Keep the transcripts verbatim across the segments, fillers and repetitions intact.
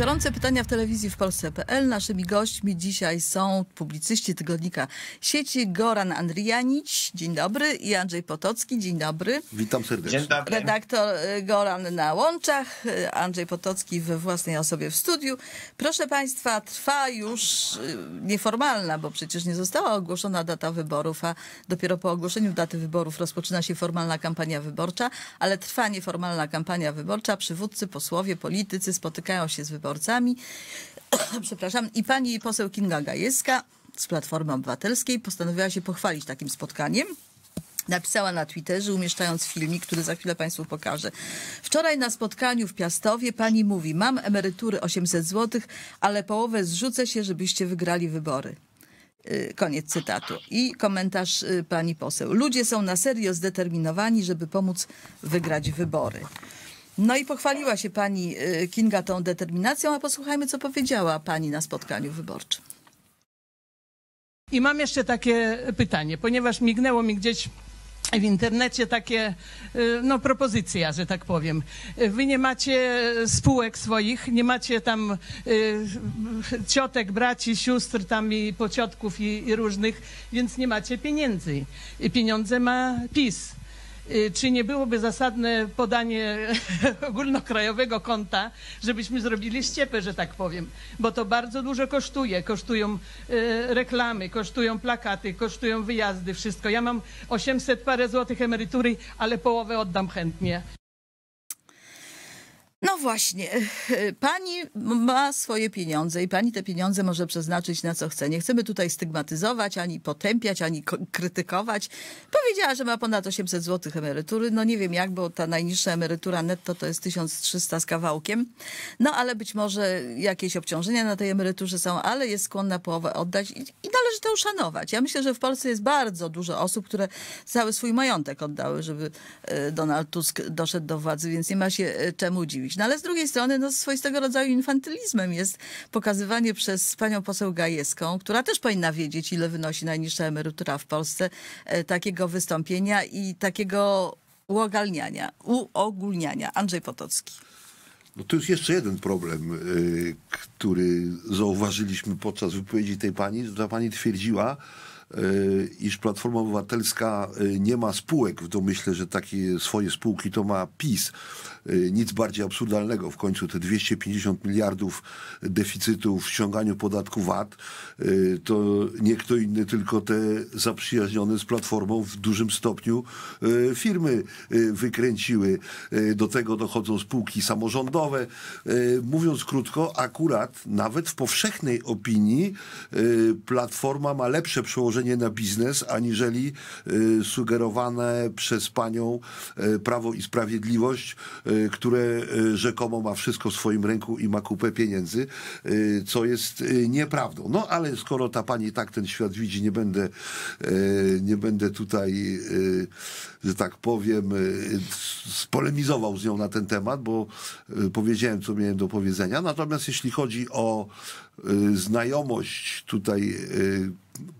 Gorące pytania w telewizji w Polsce kropka p l. Naszymi gośćmi dzisiaj są publicyści tygodnika Sieci Goran Andrijanić, dzień dobry, i Andrzej Potocki, dzień dobry. Witam serdecznie. Dzień dobry. Redaktor Goran na łączach, Andrzej Potocki we własnej osobie w studiu. Proszę Państwa, trwa już nieformalna, bo przecież nie została ogłoszona data wyborów, a dopiero po ogłoszeniu daty wyborów rozpoczyna się formalna kampania wyborcza, ale trwa nieformalna kampania wyborcza. Przywódcy, posłowie, politycy spotykają się z wyborcami. Przepraszam. I pani poseł Kinga Gajewska z Platformy Obywatelskiej postanowiła się pochwalić takim spotkaniem. Napisała na Twitterze, umieszczając filmik, który za chwilę Państwu pokażę. Wczoraj na spotkaniu w Piastowie pani mówi: mam emerytury osiemset złotych, ale połowę zrzucę się, żebyście wygrali wybory. Koniec cytatu. I komentarz pani poseł. Ludzie są na serio zdeterminowani, żeby pomóc wygrać wybory. No i pochwaliła się pani Kinga tą determinacją, a posłuchajmy, co powiedziała pani na spotkaniu wyborczym. I mam jeszcze takie pytanie, ponieważ mignęło mi gdzieś w internecie takie no, propozycja, że tak powiem. Wy nie macie spółek swoich, nie macie tam y, ciotek, braci, sióstr tam i pociotków i, i różnych, więc nie macie pieniędzy. I pieniądze ma PiS. Czy nie byłoby zasadne podanie ogólnokrajowego konta, żebyśmy zrobili ściepę, że tak powiem? Bo to bardzo dużo kosztuje. Kosztują e, reklamy, kosztują plakaty, kosztują wyjazdy, wszystko. Ja mam osiemset parę złotych emerytury, ale połowę oddam chętnie. No właśnie, pani ma swoje pieniądze i pani te pieniądze może przeznaczyć na co chce. Nie chcemy tutaj stygmatyzować, ani potępiać, ani krytykować. Powiedziała, że ma ponad osiemset złotych emerytury. No nie wiem jak, bo ta najniższa emerytura netto to jest tysiąc trzysta z kawałkiem. No ale być może jakieś obciążenia na tej emeryturze są, ale jest skłonna połowę oddać i, i należy to uszanować. Ja myślę, że w Polsce jest bardzo dużo osób, które cały swój majątek oddały, żeby Donald Tusk doszedł do władzy, więc nie ma się czemu dziwić. No ale z drugiej strony no, swoistego rodzaju infantylizmem jest pokazywanie przez panią poseł Gajewską, która też powinna wiedzieć, ile wynosi najniższa emerytura w Polsce, e, takiego wystąpienia i takiego uogalniania, uogólniania. Andrzej Potocki. No to jest jeszcze jeden problem, y, który zauważyliśmy podczas wypowiedzi tej pani. Ta pani twierdziła, iż Platforma Obywatelska nie ma spółek w domyśle, że takie swoje spółki to ma PiS. Nic bardziej absurdalnego. W końcu te dwieście pięćdziesiąt miliardów deficytu w ściąganiu podatku V A T to nie kto inny, tylko te zaprzyjaźnione z Platformą w dużym stopniu firmy wykręciły. Do tego dochodzą spółki samorządowe. Mówiąc krótko, akurat nawet w powszechnej opinii Platforma ma lepsze przełożenie na biznes, aniżeli y, sugerowane przez panią y, Prawo i Sprawiedliwość, y, które y, rzekomo ma wszystko w swoim ręku i ma kupę pieniędzy, y, co jest y, nieprawdą. No ale skoro ta pani tak ten świat widzi, nie będę, y, nie będę tutaj, y, że tak powiem, y, spolemizował z nią na ten temat, bo y, powiedziałem, co miałem do powiedzenia. Natomiast jeśli chodzi o y, znajomość tutaj y,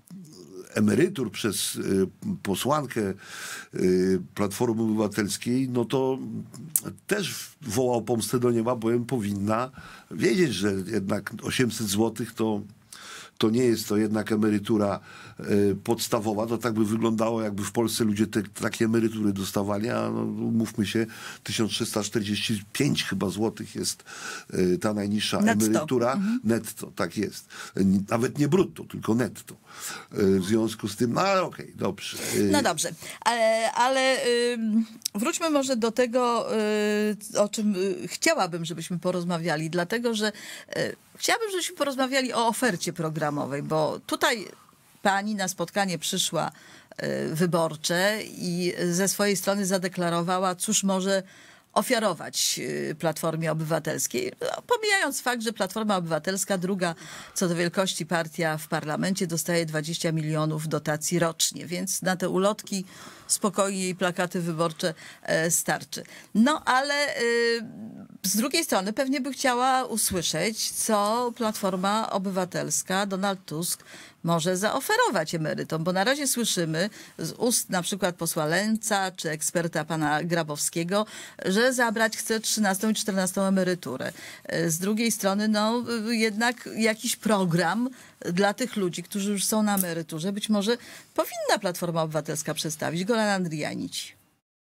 emerytur przez y, posłankę y, Platformy Obywatelskiej, no to też wołał pomstę do nieba, bowiem powinna wiedzieć, że jednak osiemset złotych to to nie jest to jednak emerytura y, podstawowa. To tak by wyglądało, jakby w Polsce ludzie te, takie emerytury dostawali, a no, umówmy się, tysiąc trzysta czterdzieści pięć chyba złotych jest y, ta najniższa netto. Emerytura. Mhm. Netto, tak jest. Nawet nie brutto, tylko netto. Y, w związku z tym, no ale okej, okay, dobrze. Y, no dobrze, ale, ale y, wróćmy może do tego, y, o czym y, chciałabym, żebyśmy porozmawiali, dlatego, że y, chciałabym, żebyśmy porozmawiali o ofercie programowej, bo tutaj pani na spotkanie przyszła y, wyborcze i ze swojej strony zadeklarowała, cóż może ofiarować Platformie Obywatelskiej, pomijając fakt, że Platforma Obywatelska, druga co do wielkości partia w parlamencie, dostaje dwadzieścia milionów dotacji rocznie, więc na te ulotki spokojnie jej plakaty wyborcze starczy. No ale z drugiej strony pewnie by chciała usłyszeć, co Platforma Obywatelska, Donald Tusk może zaoferować emerytom? Bo na razie słyszymy z ust na przykład posła Lęca czy eksperta pana Grabowskiego, że zabrać chce trzynastą i czternastą emeryturę. Z drugiej strony no jednak jakiś program dla tych ludzi, którzy już są na emeryturze, być może powinna Platforma Obywatelska przedstawić. Goran Andrianić.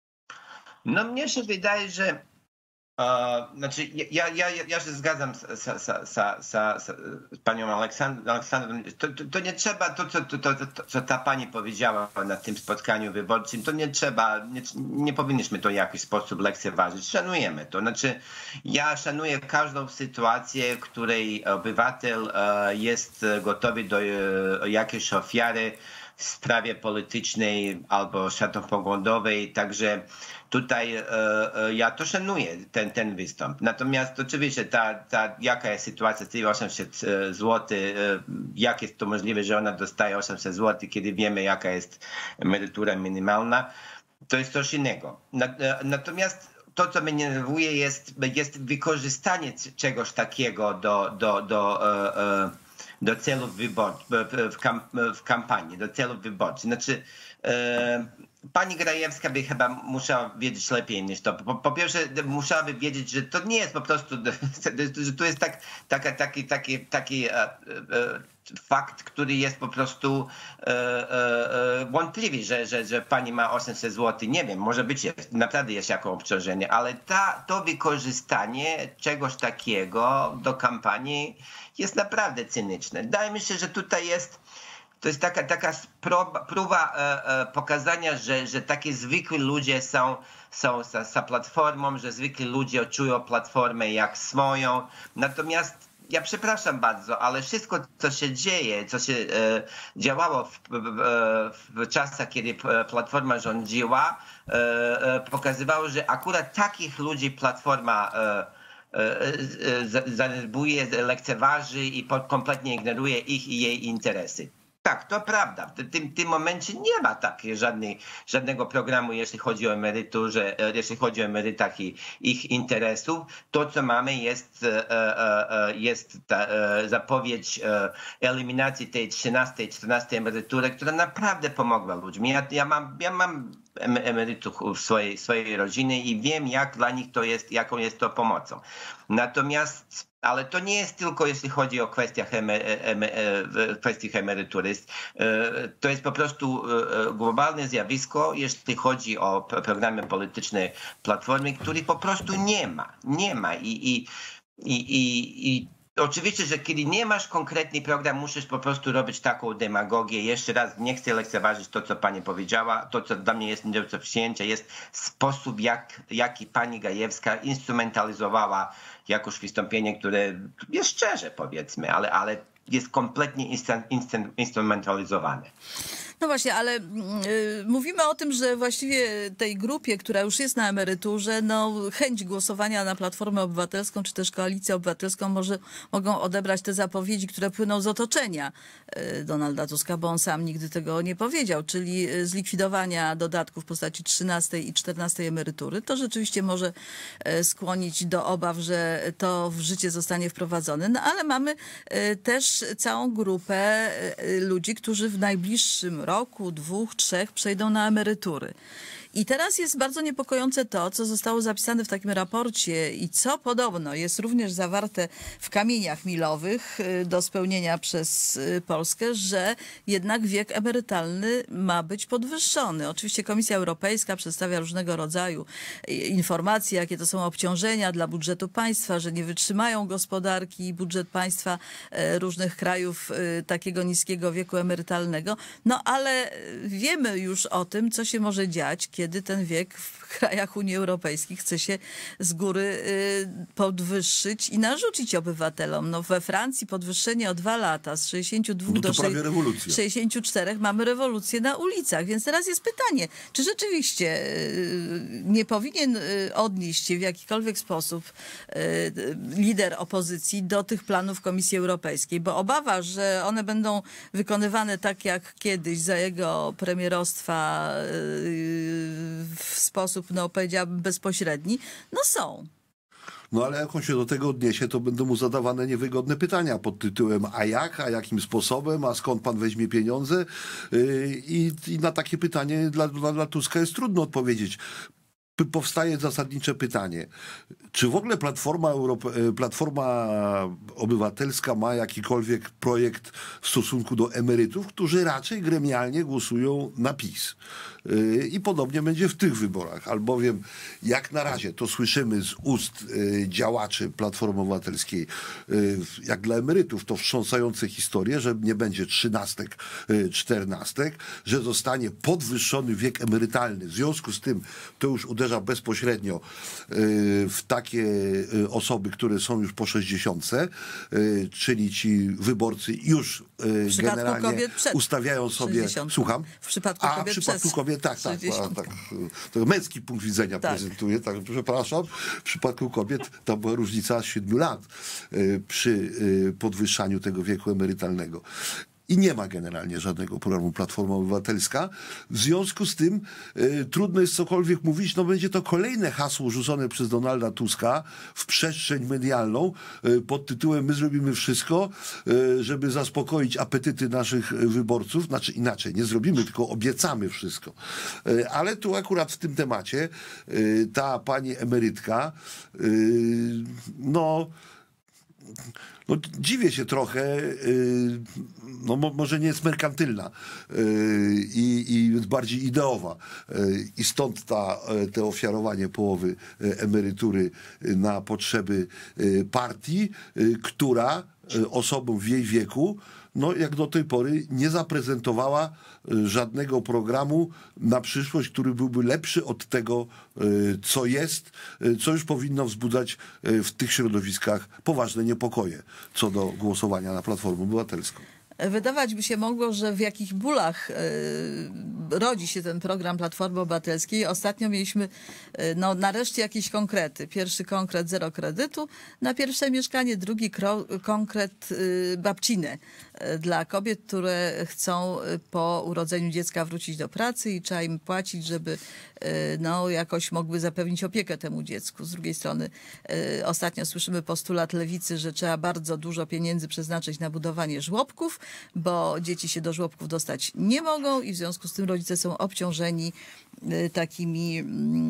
No mnie się wydaje, że uh, znaczy ja, ja, ja się zgadzam z, z, z, z, z, z panią Aleksandrą. To, to, to nie trzeba, to co, to, to, to, co ta pani powiedziała na tym spotkaniu wyborczym, to nie trzeba, nie, nie powinniśmy to w jakiś sposób lekceważyć. Szanujemy to. Znaczy ja szanuję każdą sytuację, w której obywatel uh, jest gotowy do uh, jakiejś ofiary w sprawie politycznej albo światopoglądowej, także tutaj e, e, ja to szanuję, ten, ten występ. Natomiast oczywiście ta, ta, jaka jest sytuacja z tymi osiemset złotych, e, jak jest to możliwe, że ona dostaje osiemset złotych, kiedy wiemy jaka jest emerytura minimalna, to jest coś innego. Natomiast to, co mnie denerwuje, jest, jest wykorzystanie czegoś takiego do, do, do e, e, do celów wyborczych, w, kamp w kampanii, do celów wyborczych. Znaczy, e, pani Grajewska by chyba musiała wiedzieć lepiej niż to. Po, po pierwsze, musiałaby wiedzieć, że to nie jest po prostu, że to jest tak, taka, taki, taki, taki e, e, fakt, który jest po prostu e, e, wątpliwy, że, że, że pani ma osiemset złotych. Nie wiem, może być jest, naprawdę jest jako obciążenie, ale ta, to wykorzystanie czegoś takiego do kampanii jest naprawdę cyniczne. Wydaje mi się, że tutaj jest, to jest taka, taka próba, próba e, e, pokazania, że, że takie zwykli ludzie są, są za, za platformą, że zwykli ludzie czują platformę jak swoją. Natomiast ja przepraszam bardzo, ale wszystko, co się dzieje, co się e, działało w, w, w czasach, kiedy Platforma rządziła, e, e, pokazywało, że akurat takich ludzi Platforma e, zaniedbuje, lekceważy i kompletnie ignoruje ich i jej interesy. Tak, to prawda. W tym, tym momencie nie ma takiej żadnej, żadnego programu, jeśli chodzi o emeryturze, jeśli chodzi o emerytach i ich interesów. To, co mamy, jest, jest ta zapowiedź eliminacji tej trzynastej, czternastej emerytury, która naprawdę pomogła ludziom. Ja, ja mam, ja mam emerytów w swojej, swojej rodzinie i wiem, jak dla nich to jest, jaką jest to pomocą. Natomiast ale to nie jest tylko jeśli chodzi o kwestiach emer, emer, kwestiach emerytury. To jest po prostu globalne zjawisko, jeśli chodzi o programy polityczne Platformy, których po prostu nie ma. Nie ma. I, i, i, i, i oczywiście, że kiedy nie masz konkretny program, musisz po prostu robić taką demagogię. Jeszcze raz, nie chcę lekceważyć to, co pani powiedziała. To, co dla mnie jest nie do przyjęcia, jest sposób, jak, jaki pani Gajewska instrumentalizowała jakoś wystąpienie, które jest szczerze, powiedzmy, ale, ale jest kompletnie instan, instan, instrumentalizowane. No właśnie, ale y, mówimy o tym, że właściwie tej grupie, która już jest na emeryturze, no chęć głosowania na Platformę Obywatelską czy też Koalicję Obywatelską może, mogą odebrać te zapowiedzi, które płyną z otoczenia y, Donalda Tuska, bo on sam nigdy tego nie powiedział, czyli zlikwidowania dodatków w postaci trzynastej i czternastej emerytury. To rzeczywiście może y, skłonić do obaw, że to w życie zostanie wprowadzone. No ale mamy y, też całą grupę y, ludzi, którzy w najbliższym roku, dwóch, trzech przejdą na emerytury. I teraz jest bardzo niepokojące to, co zostało zapisane w takim raporcie i co podobno jest również zawarte w kamieniach milowych do spełnienia przez Polskę, że jednak wiek emerytalny ma być podwyższony. Oczywiście Komisja Europejska przedstawia różnego rodzaju informacje, jakie to są obciążenia dla budżetu państwa, że nie wytrzymają gospodarki i budżet państwa różnych krajów takiego niskiego wieku emerytalnego. No ale wiemy już o tym, co się może dziać, kiedy ten wiek w krajach Unii Europejskiej chce się z góry podwyższyć i narzucić obywatelom. No we Francji podwyższenie o dwa lata z sześćdziesięciu dwóch no to do prawie rewolucja. sześćdziesięciu czterech mamy rewolucję na ulicach. Więc teraz jest pytanie, czy rzeczywiście nie powinien odnieść się w jakikolwiek sposób lider opozycji do tych planów Komisji Europejskiej, bo obawa, że one będą wykonywane tak jak kiedyś za jego premierostwa w sposób, no powiedziałabym, bezpośredni, no są. No ale jak on się do tego odniesie, to będą mu zadawane niewygodne pytania pod tytułem a jak, a jakim sposobem, a skąd pan weźmie pieniądze? I, i na takie pytanie dla, dla, dla Tuska jest trudno odpowiedzieć. Powstaje zasadnicze pytanie, czy w ogóle Platforma, Europe- Platforma Obywatelska ma jakikolwiek projekt w stosunku do emerytów, którzy raczej gremialnie głosują na PiS. I podobnie będzie w tych wyborach, albowiem jak na razie to słyszymy z ust działaczy Platformy Obywatelskiej, jak dla emerytów to wstrząsające historie, że nie będzie trzynastek, czternastek, że zostanie podwyższony wiek emerytalny. W związku z tym to już uderza bezpośrednio w takie osoby, które są już po sześćdziesiątce, czyli ci wyborcy już generalnie ustawiają sobie... sześćdziesiątką. Słucham? W przypadku A kobiet w przypadku przez kobiet, tak, tak, tak, tak. To męski punkt widzenia tak. prezentuje, tak, przepraszam. W przypadku kobiet tam była różnica siedmiu lat przy podwyższaniu tego wieku emerytalnego. I nie ma generalnie żadnego programu Platforma Obywatelska. W związku z tym y, trudno jest cokolwiek mówić. No będzie to kolejne hasło rzucone przez Donalda Tuska w przestrzeń medialną y, pod tytułem my zrobimy wszystko, y, żeby zaspokoić apetyty naszych wyborców. Znaczy inaczej, nie zrobimy, tylko obiecamy wszystko. Y, ale tu akurat w tym temacie y, ta pani emerytka y, no No, dziwię się trochę, no może nie jest merkantylna i, i bardziej ideowa. I stąd ta, te ofiarowanie połowy emerytury na potrzeby partii, która osobom w jej wieku, no jak do tej pory nie zaprezentowała żadnego programu na przyszłość, który byłby lepszy od tego, co jest, co już powinno wzbudzać w tych środowiskach poważne niepokoje co do głosowania na Platformę Obywatelską. Wydawać by się mogło, że w jakich bólach y, rodzi się ten program Platformy Obywatelskiej. Ostatnio mieliśmy y, no, nareszcie jakieś konkrety. Pierwszy konkret zero kredytu na pierwsze mieszkanie, drugi kro- konkret y, babciny y, dla kobiet, które chcą y, po urodzeniu dziecka wrócić do pracy i trzeba im płacić, żeby y, no, jakoś mogły zapewnić opiekę temu dziecku. Z drugiej strony y, ostatnio słyszymy postulat Lewicy, że trzeba bardzo dużo pieniędzy przeznaczyć na budowanie żłobków, bo dzieci się do żłobków dostać nie mogą i w związku z tym rodzice są obciążeni y, takimi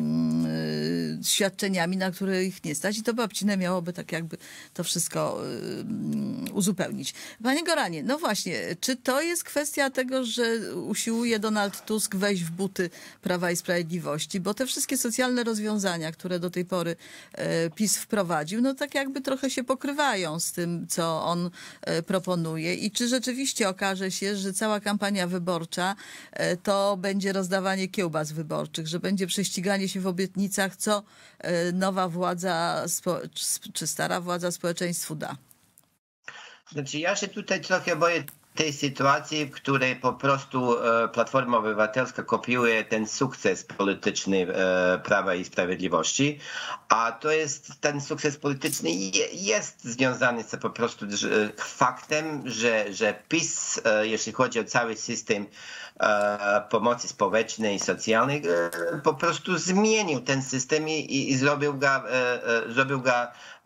y, świadczeniami, na które ich nie stać i to babcinę miałoby tak jakby to wszystko y, uzupełnić. Panie Goranie, no właśnie, czy to jest kwestia tego, że usiłuje Donald Tusk wejść w buty Prawa i Sprawiedliwości, bo te wszystkie socjalne rozwiązania, które do tej pory y, PiS wprowadził, no tak jakby trochę się pokrywają z tym, co on y, proponuje i czy rzeczywiście Rzeczywiście okaże się, że cała kampania wyborcza to będzie rozdawanie kiełbas wyborczych, że będzie prześciganie się w obietnicach, co nowa władza czy stara władza społeczeństwu da. Znaczy ja się tutaj trochę boję tej sytuacji, w której po prostu Platforma Obywatelska kopiuje ten sukces polityczny Prawa i Sprawiedliwości, a to jest ten sukces polityczny jest związany z po prostu faktem, że, że PiS, jeśli chodzi o cały system pomocy społecznej i socjalnej, po prostu zmienił ten system i, i zrobił go, zrobił go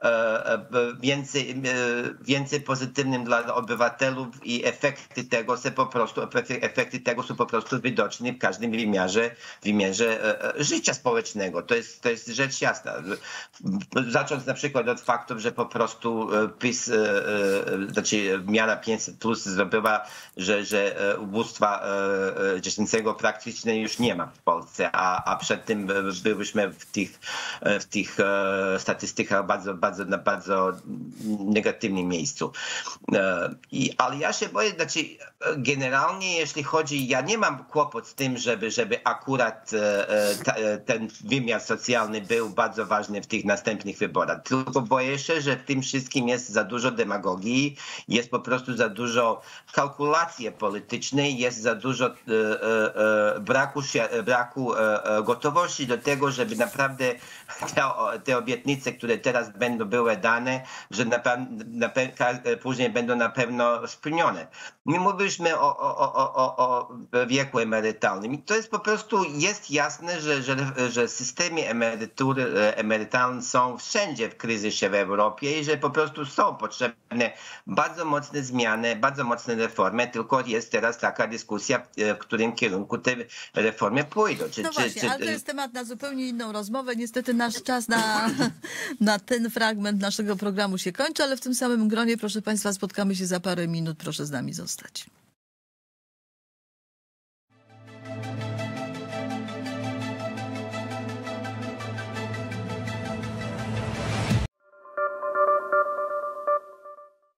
więcej, więcej pozytywnym dla obywateli i efekty tego są po prostu, efekty tego są po prostu widoczne w każdym wymiarze, wymiarze życia społecznego. To jest, to jest rzecz jasna. Zacząć na przykład od faktu, że po prostu PiS, znaczy miara pięćset plus zrobiła, że, że ubóstwa dziecięcego praktycznie już nie ma w Polsce, a, a przed tym byliśmy w tych, w tych statystykach bardzo, bardzo na bardzo negatywnym miejscu. I, ale ja się boję, znaczy generalnie jeśli chodzi, ja nie mam kłopot z tym, żeby, żeby akurat ta, ten wymiar socjalny był bardzo ważny w tych następnych wyborach. Tylko boję się, że w tym wszystkim jest za dużo demagogii, jest po prostu za dużo kalkulacji politycznej, jest za dużo e, e, braku, braku e, gotowości do tego, żeby naprawdę te, te obietnice, które teraz będą były dane, że na, na, później będą na pewno spełnione. My mówiliśmy o, o, o, o, o wieku emerytalnym i to jest po prostu, jest jasne, że, że, że systemy emerytury, emerytalne są wszędzie w kryzysie w Europie i że po prostu są potrzebne bardzo mocne zmiany, bardzo mocne reformy, tylko jest teraz taka dyskusja, w którym kierunku te reformy pójdą. Czy, No czy, właśnie, czy, ale to jest temat na zupełnie inną rozmowę. Niestety nasz czas na, na ten fragment naszego programu się kończy, ale w tym samym gronie, proszę Państwa, spotkamy się za parę minut. Proszę z nami zostać.